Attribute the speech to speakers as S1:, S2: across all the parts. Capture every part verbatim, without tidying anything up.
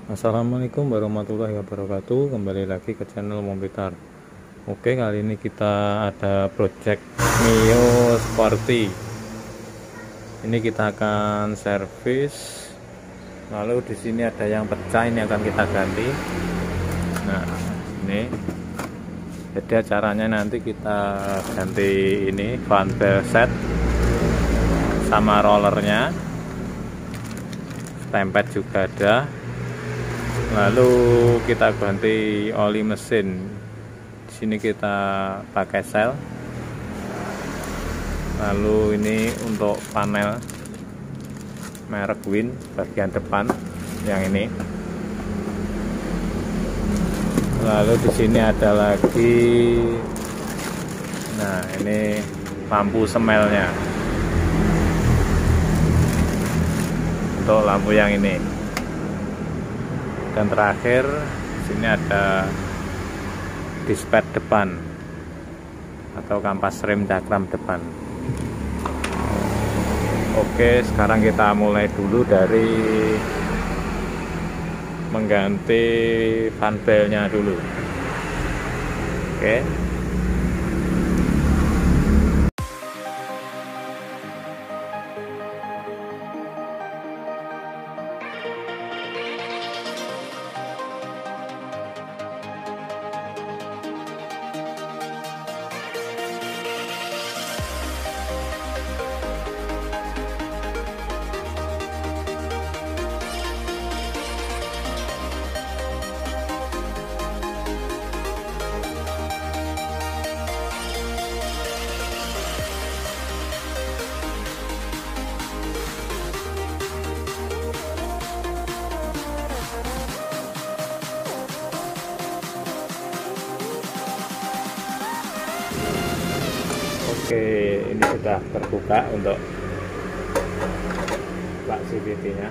S1: Assalamualaikum warahmatullahi wabarakatuh. Kembali lagi ke channel Mompitar. Oke, kali ini kita ada project Mio Sporty. Ini kita akan servis. Lalu di sini ada yang pecah, ini akan kita ganti. Nah, ini. Jadi caranya nanti kita ganti ini fan belt set sama rollernya. Tempet juga ada. Lalu kita ganti oli mesin. Di sini kita pakai sel. Lalu ini untuk panel merek Win bagian depan yang ini. Lalu di sini ada lagi. Nah, ini lampu semelnya. Untuk lampu yang ini. Dan terakhir sini ada dispet depan atau kampas rem cakram depan. Oke, sekarang kita mulai dulu dari mengganti fan beltnya dulu. Oke. Oke, ini sudah terbuka untuk plak C V T-nya.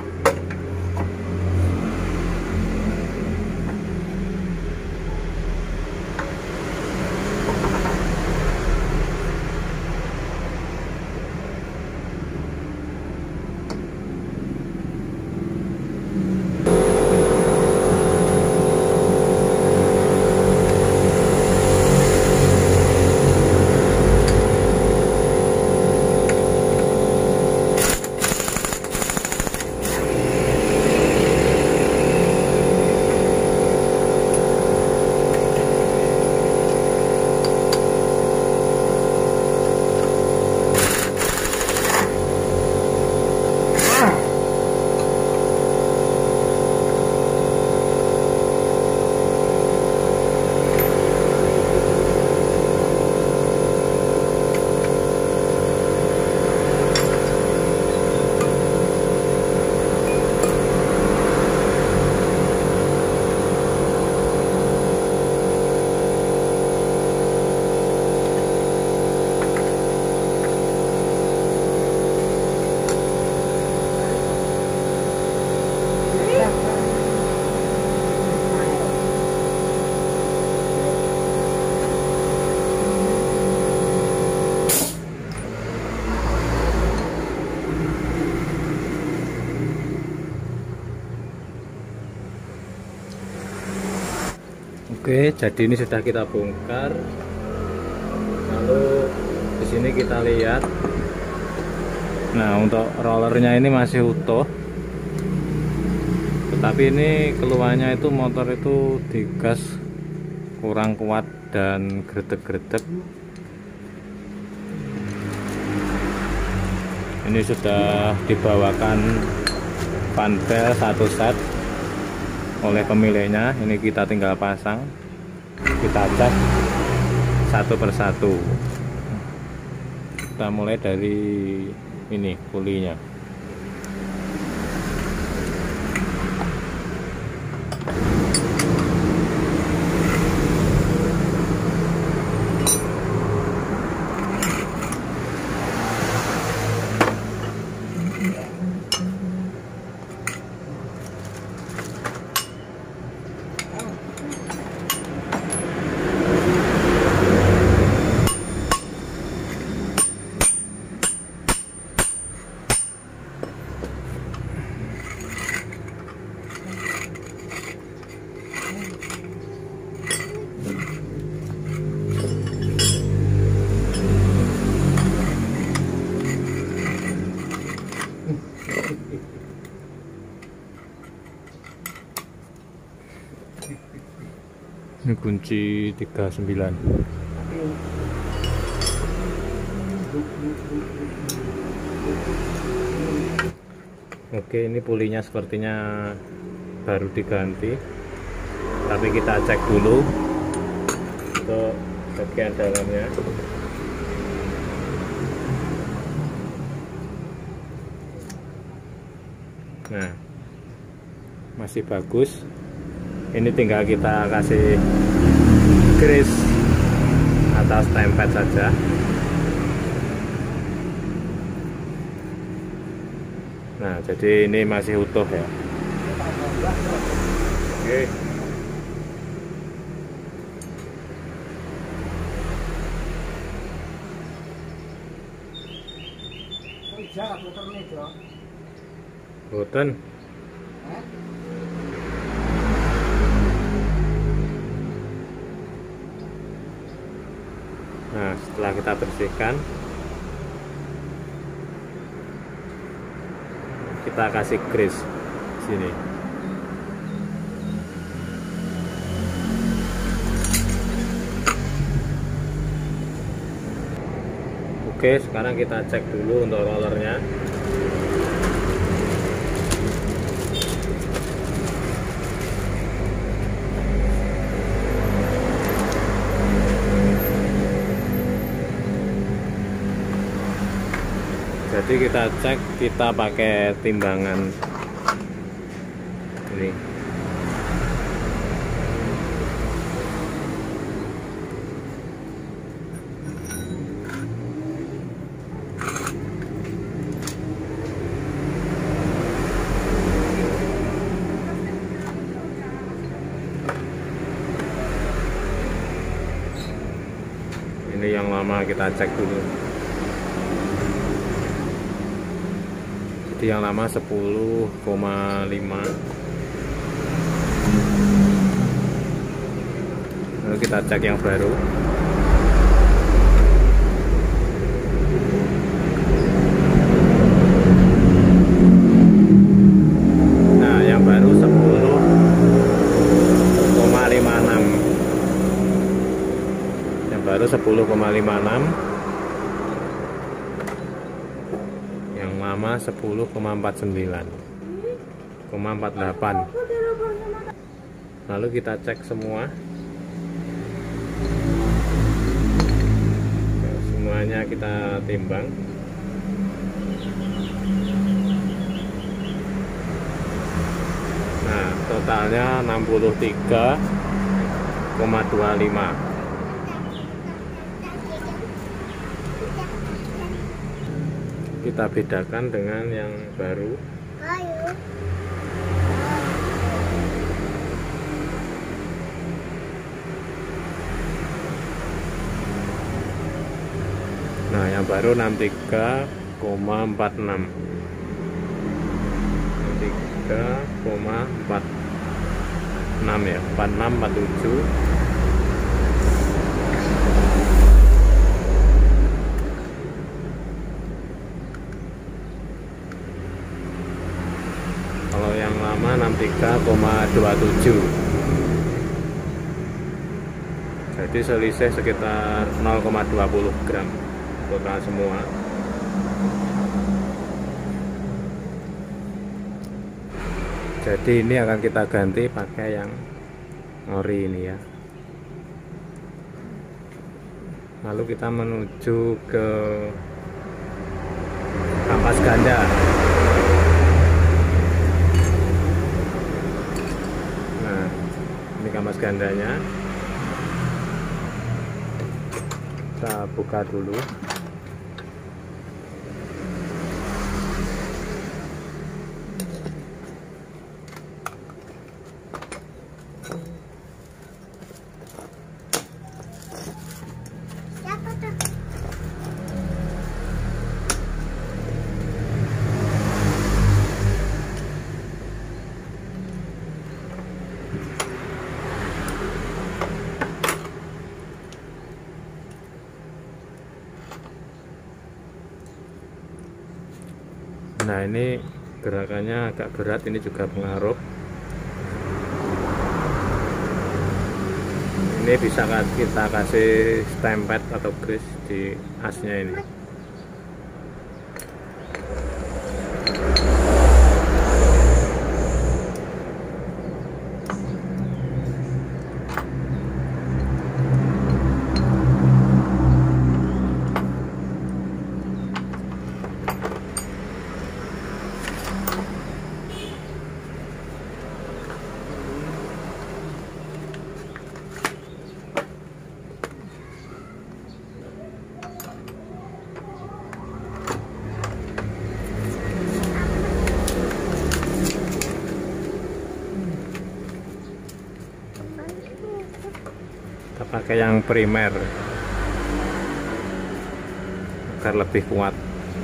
S1: Oke, jadi ini sudah kita bongkar. Lalu di sini kita lihat. Nah, untuk rollernya ini masih utuh. Tetapi ini keluarnya itu motor itu digas kurang kuat dan gretek-gretek. Ini sudah dibawakan fan belt satu set oleh pemiliknya. Ini kita tinggal pasang, kita cas satu persatu. Kita mulai dari ini pulinya. Ini kunci tiga puluh sembilan. Oke, ini pulinya sepertinya baru diganti, tapi kita cek dulu untuk bagian dalamnya. Nah, masih bagus. Ini tinggal kita kasih grease atau stempel saja. Nah, jadi ini masih utuh ya. Oke. Boten. Nah, setelah kita bersihkan, kita kasih grease sini. Oke, sekarang kita cek dulu untuk rollernya. Jadi kita cek, kita pakai timbangan ini. Ini yang lama kita cek dulu. Yang lama sepuluh koma lima. Lalu kita cek yang baru. Nah, yang baru sepuluh koma lima enam. Yang baru sepuluh koma lima enam. Lama sepuluh koma empat sembilan, koma empat delapan. Lalu kita cek semua. Nah, semuanya kita timbang. Nah, totalnya enam puluh tiga koma dua lima. Kita bedakan dengan yang baru. Nah, yang baru enam puluh tiga koma empat enam. enam puluh tiga koma empat enam ya, empat enam empat tujuh. Kalau yang lama enam puluh tiga koma dua tujuh. Jadi selisih sekitar nol koma dua puluh gram total semua. Jadi ini akan kita ganti pakai yang ori ini ya. Lalu kita menuju ke kampas ganda. Kampas gandanya kita buka dulu. Nah, ini gerakannya agak berat, ini juga pengaruh. Ini bisa kita kasih stem pad atau grease di asnya ini. Kita pakai yang primer agar lebih kuat.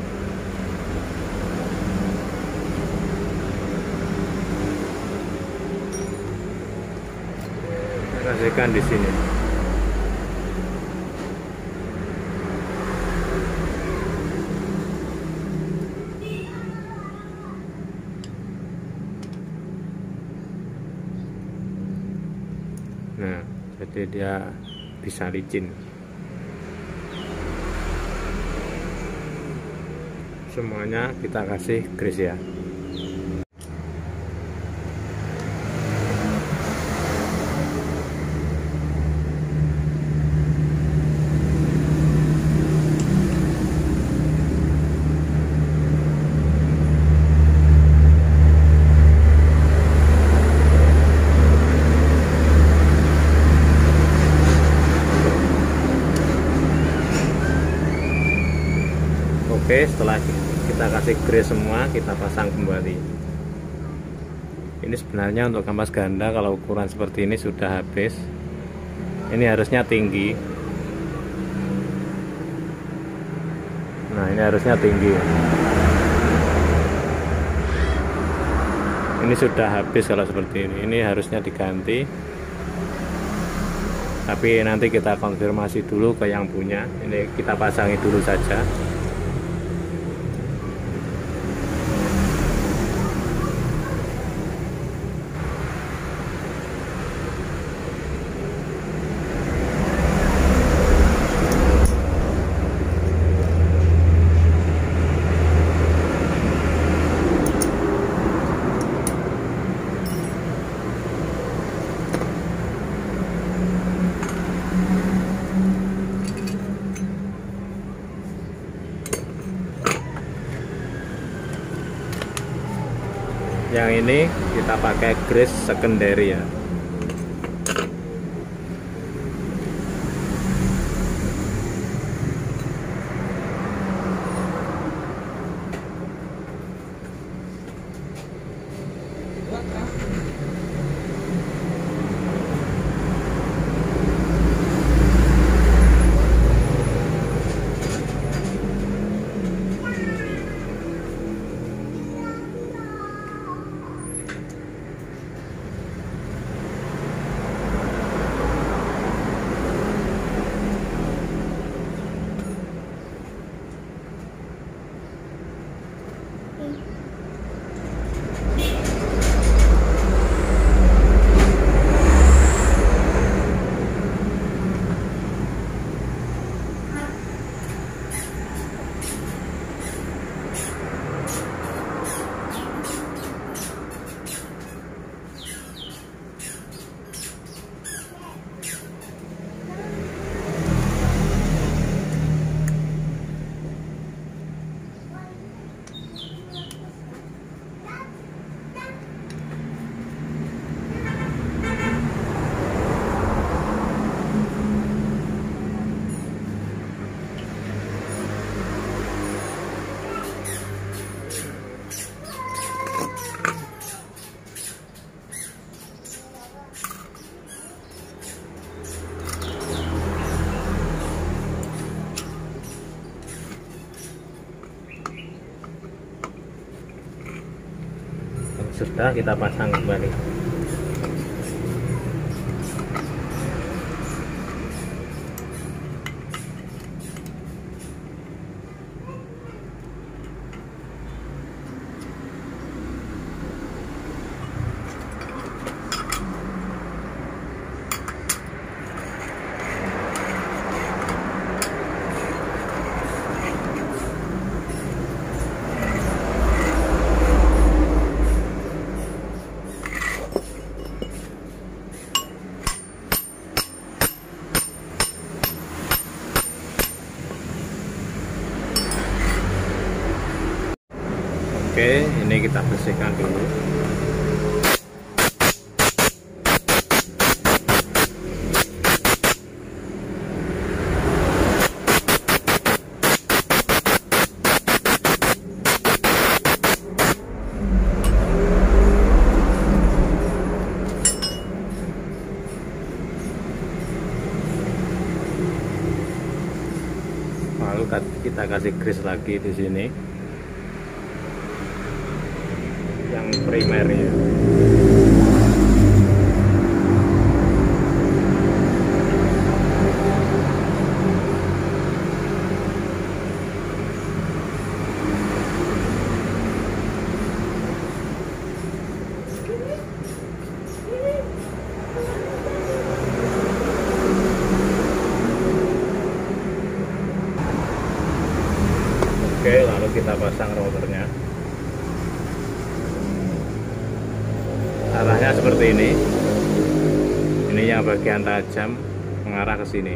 S1: Kasihkan di sini. Nah, jadi dia bisa licin. Semuanya kita kasih grease ya. Oke, setelah kita kasih grease semua, kita pasang kembali. Ini sebenarnya untuk kampas ganda kalau ukuran seperti ini sudah habis. Ini harusnya tinggi. Nah, ini harusnya tinggi. Ini sudah habis kalau seperti ini. Ini harusnya diganti. Tapi nanti kita konfirmasi dulu ke yang punya. Ini kita pasangi dulu saja. Yang ini kita pakai grease secondary ya. Sudah, kita pasang kembali. Oke, ini kita bersihkan dulu. Lalu kita kasih grease lagi di sini yang primernya. Oke, lalu kita pasang rotornya. Arahnya seperti ini. Ini yang bagian tajam mengarah ke sini.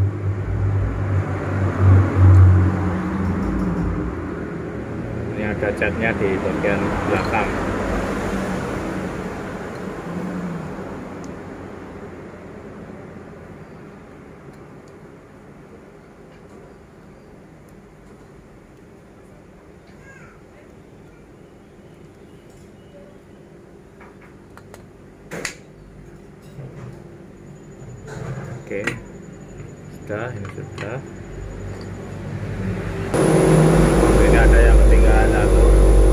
S1: Ini ada catnya di bagian belakang. Oke, sudah, ini sudah. Ini ada yang ketinggalan satu,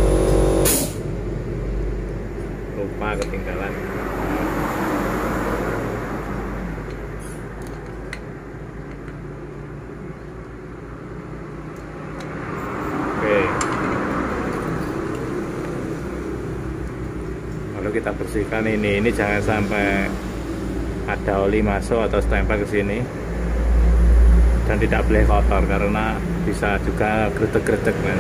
S1: lupa ketinggalan. Oke, lalu kita bersihkan ini. Ini jangan sampai ada oli masuk atau stempel ke sini, dan tidak boleh kotor karena bisa juga gretek-gretek kan.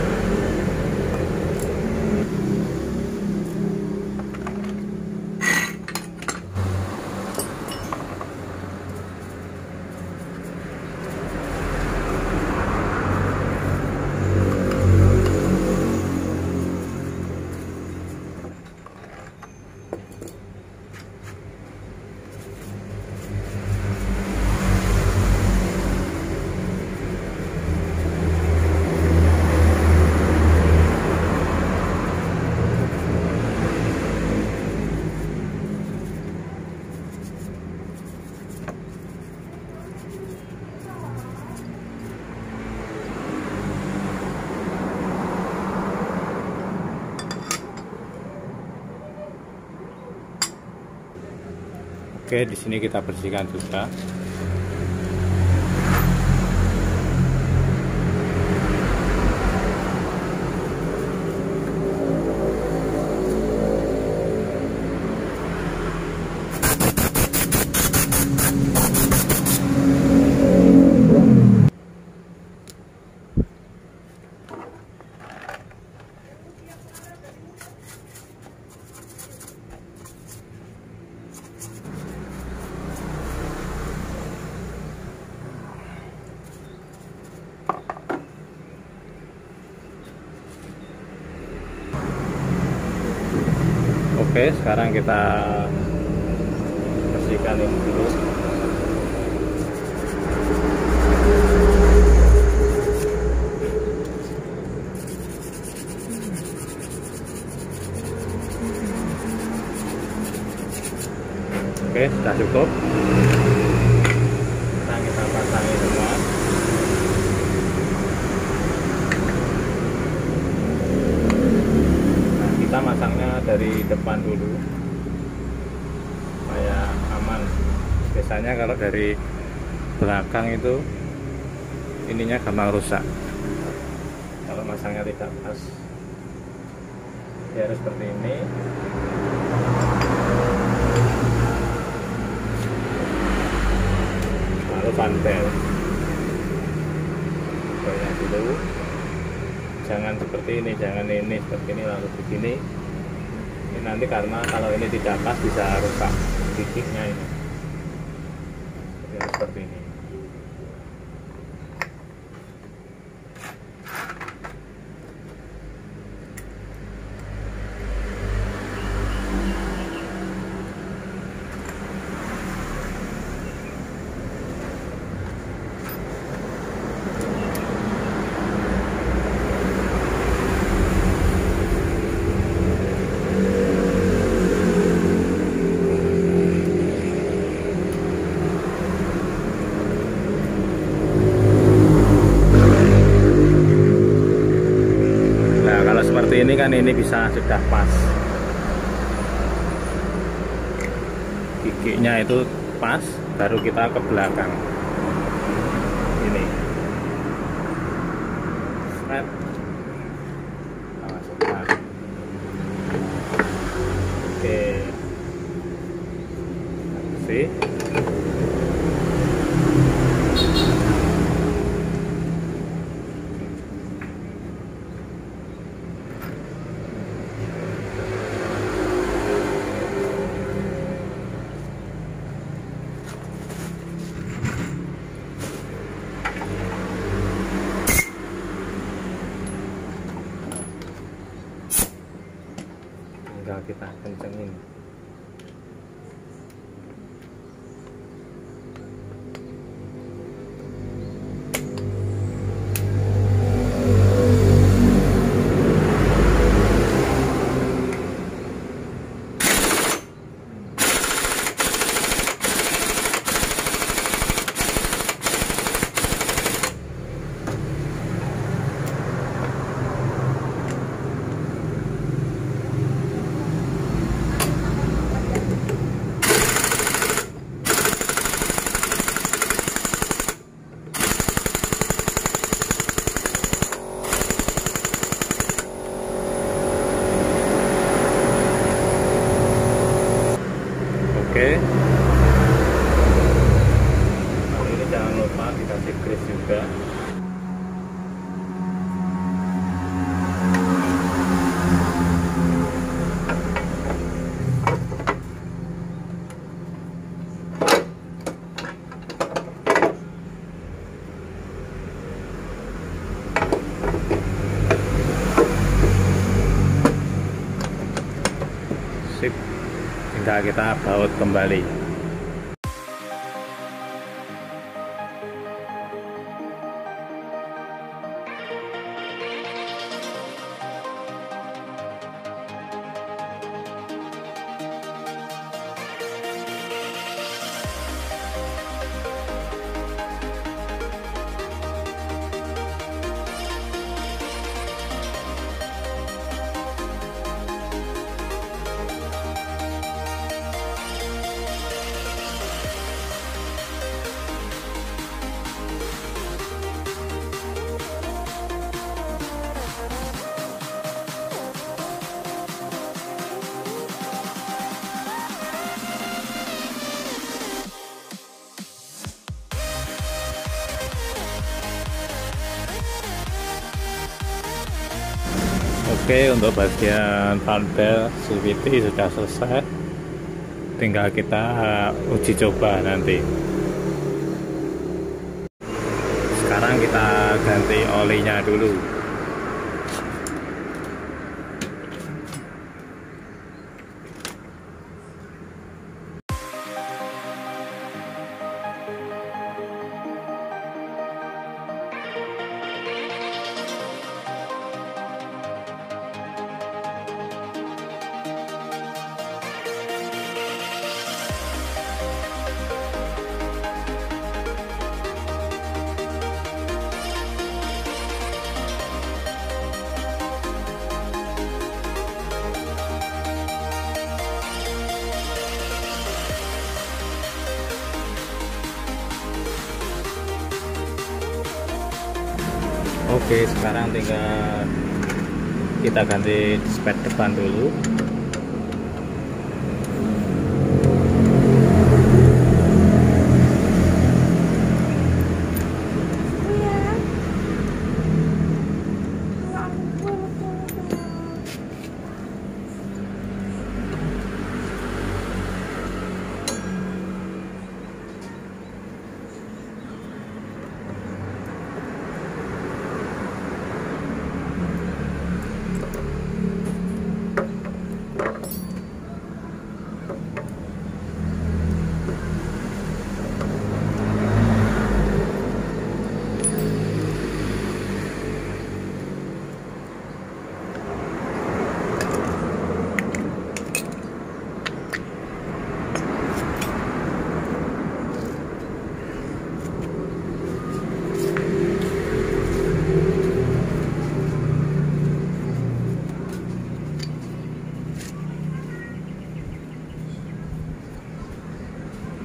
S1: Oke, di sini kita bersihkan juga. Oke, sekarang kita bersihkan ini dulu. Oke, sudah cukup. Sekarang kita pasangi semua. Kita masangnya dari depan dulu supaya aman. Biasanya kalau dari belakang itu ininya gampang rusak kalau masangnya tidak pas. Ya harus seperti ini. Lalu pantel banyak dulu. Jangan seperti ini, jangan ini, seperti ini lalu begini. Ini nanti karena kalau ini tidak pas bisa rusak titiknya ini. Jadi seperti ini. seperti ini kan, ini bisa sudah pas, giginya itu pas, baru kita ke belakang ini. Set. Masukkan. Oke, sih. Tinggal kita kencengin. Oke, nah, ini jangan lupa dikasih grease juga. Sip, tinggal kita baut kembali. Oke, untuk bagian panel C V T sudah selesai, tinggal kita uji coba nanti. Sekarang kita ganti olinya dulu. Oke, sekarang tinggal kita ganti spek depan dulu.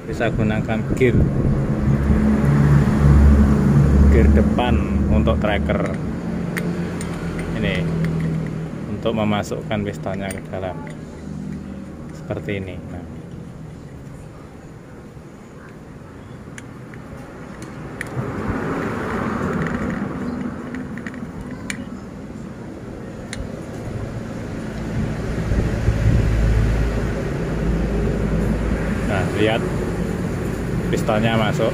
S1: bisa gunakan gear gear depan untuk tracker ini untuk memasukkan pistonnya ke dalam seperti ini. Nah, nah lihat pistonnya masuk.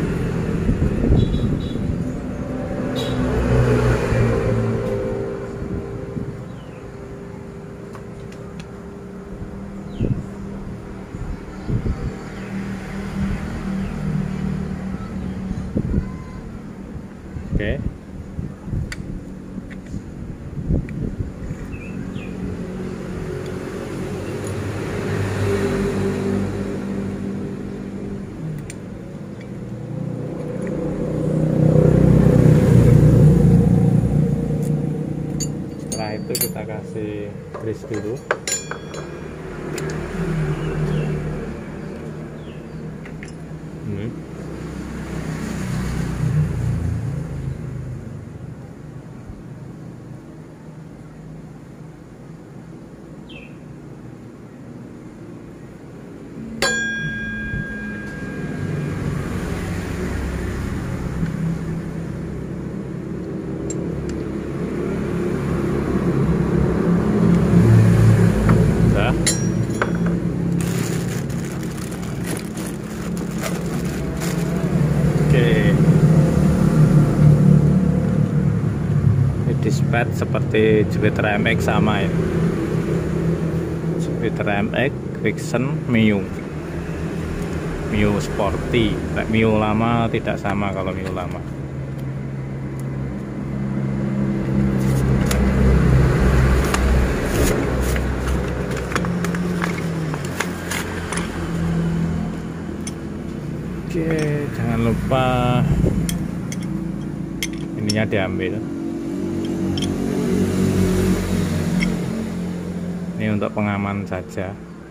S1: Oke. Setelah itu kita kasih grease dulu. Hmm. Dispatch seperti Jupiter M X sama ya, Jupiter M X, Vixen, Mio Mio Sporty. Mio lama tidak sama kalau Mio lama. Oke, jangan lupa ininya diambil. Ini untuk pengaman saja.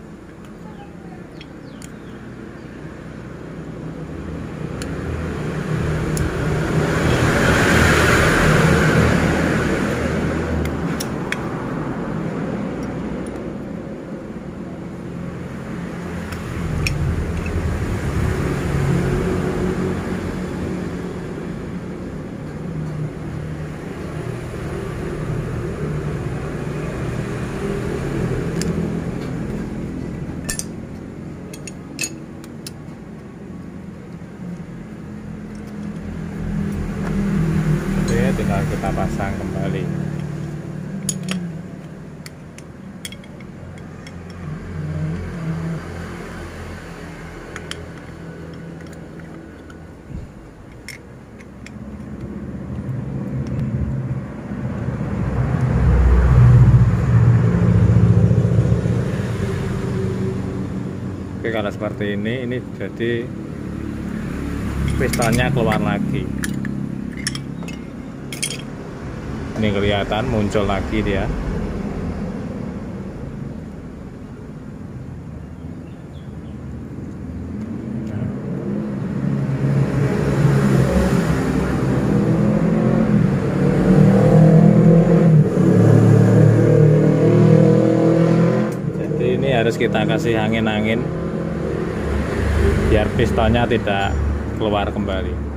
S1: Tinggal kita pasang kembali. Oke, kalau seperti ini, ini jadi pistonnya keluar lagi. Ini kelihatan muncul lagi dia. Jadi ini harus kita kasih angin-angin biar pistonnya tidak keluar kembali.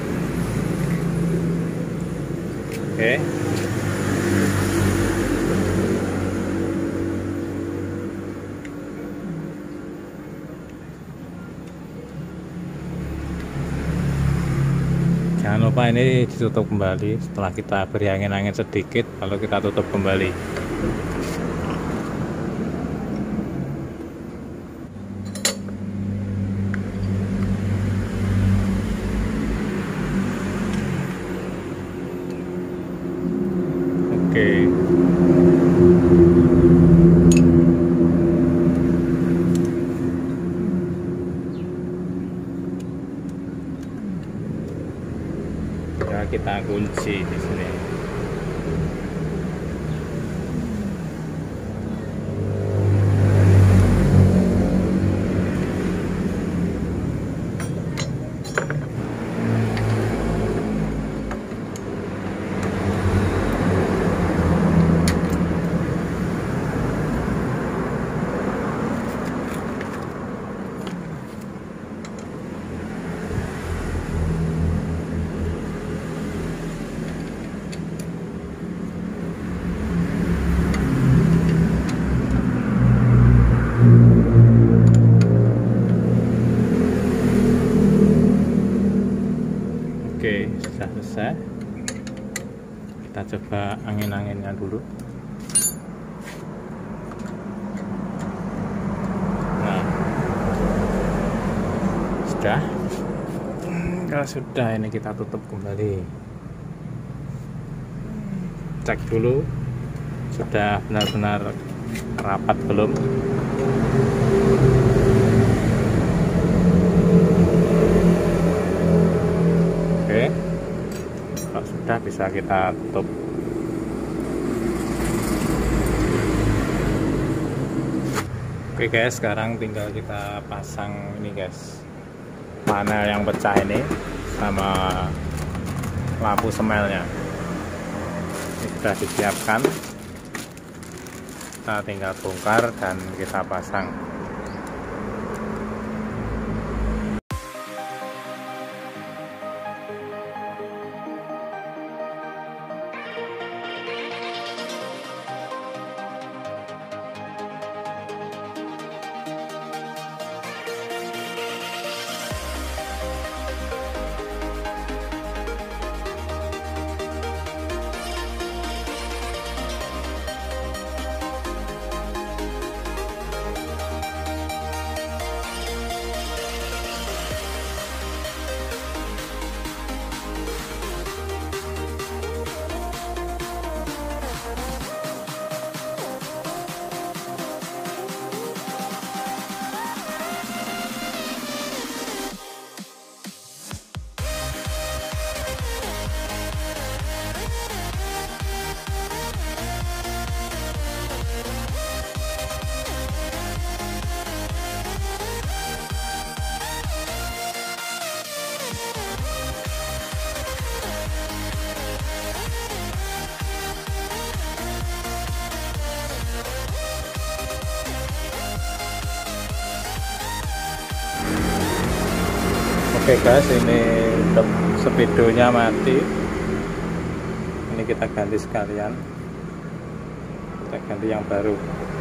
S1: Oke. Jangan lupa ini ditutup kembali setelah kita beri angin-angin sedikit, lalu kita tutup kembali. Oke. Ya, kita kunci di sini. Oke, sudah selesai. Kita coba angin-anginnya dulu. Nah, sudah. Kalau sudah, ini kita tutup kembali. Cek dulu, sudah benar-benar rapat belum. Kalau sudah, bisa kita tutup. Oke guys, sekarang tinggal kita pasang ini guys, panel yang pecah ini sama lampu semelnya. Ini sudah disiapkan, kita tinggal bongkar dan kita pasang. Oke guys, ini speedonya mati. Ini kita ganti sekalian, kita ganti yang baru.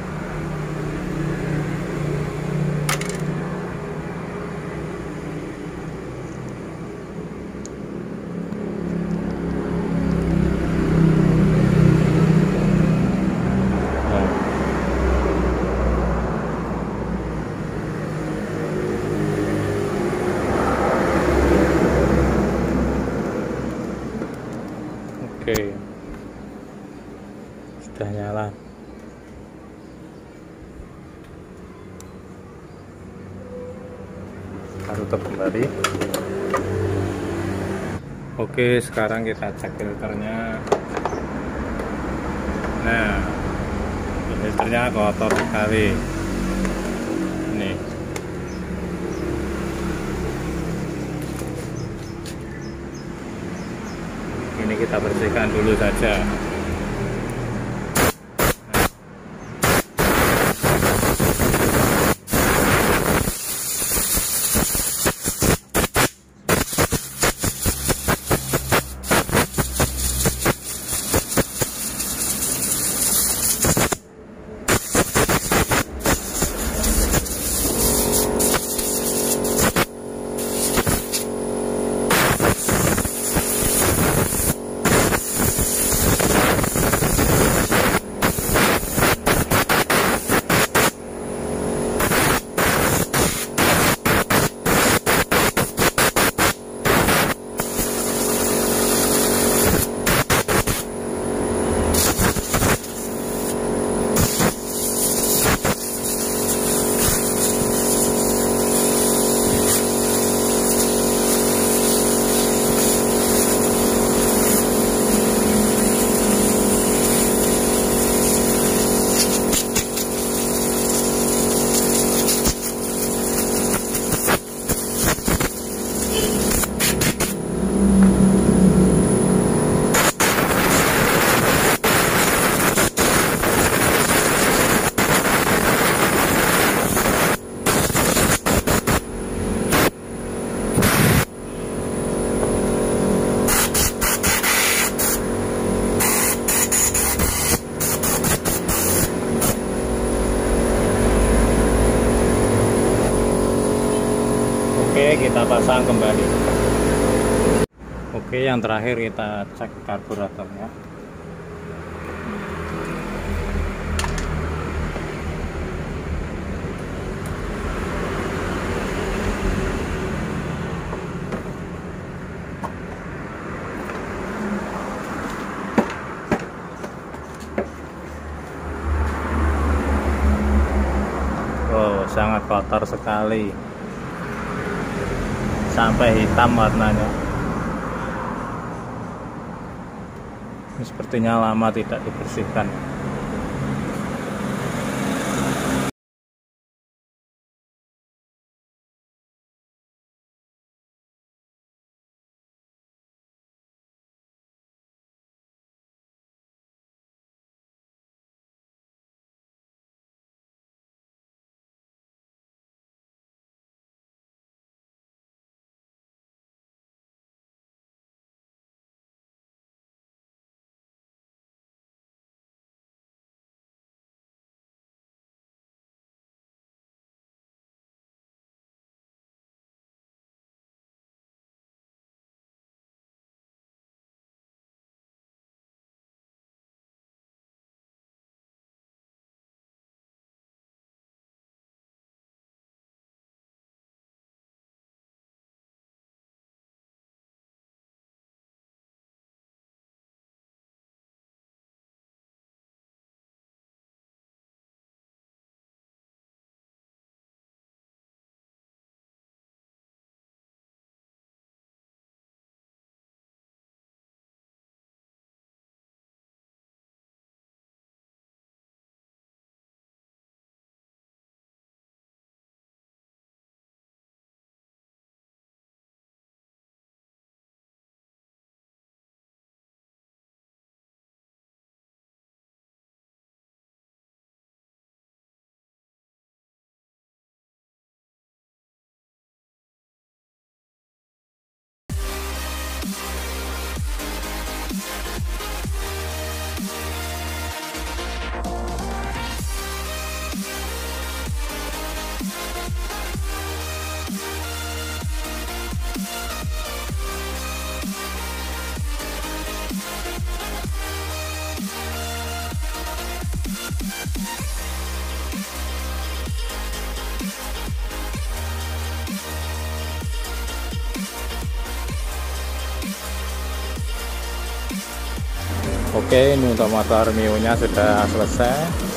S1: Oke, sudah nyala. Kita tutup kembali. Oke, sekarang kita cek filternya. Nah, filternya kotor sekali. Nih. Ini kita bersihkan dulu saja. kita pasang kembali. Oke, yang terakhir kita cek karburatornya. Wow, sangat kotor sekali, sampai hitam warnanya. Ini sepertinya lama tidak dibersihkan. Oke, ini untuk motor Mio nya sudah selesai.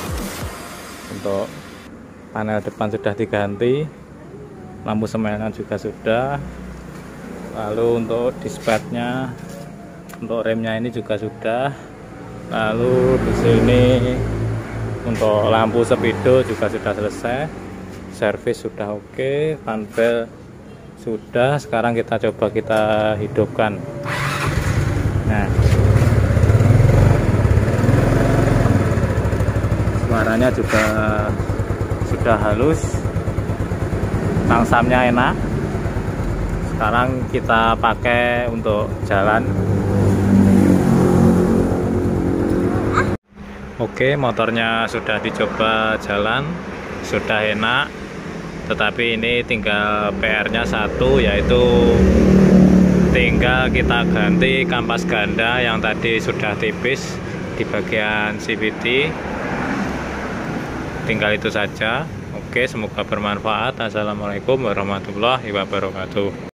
S1: Untuk panel depan sudah diganti, lampu semenan juga sudah. Lalu untuk dispatchnya, untuk remnya ini juga sudah. Lalu di sini untuk lampu speedo juga sudah selesai. Servis sudah oke, panel sudah. Sekarang kita coba kita hidupkan. Nah, suaranya juga sudah halus, tangsamnya enak. Sekarang kita pakai untuk jalan. Oke, motornya sudah dicoba jalan, sudah enak. Tetapi ini tinggal P R-nya satu, yaitu tinggal kita ganti kampas ganda yang tadi sudah tipis di bagian C V T. Tinggal itu saja. Oke, semoga bermanfaat. Assalamualaikum warahmatullahi wabarakatuh.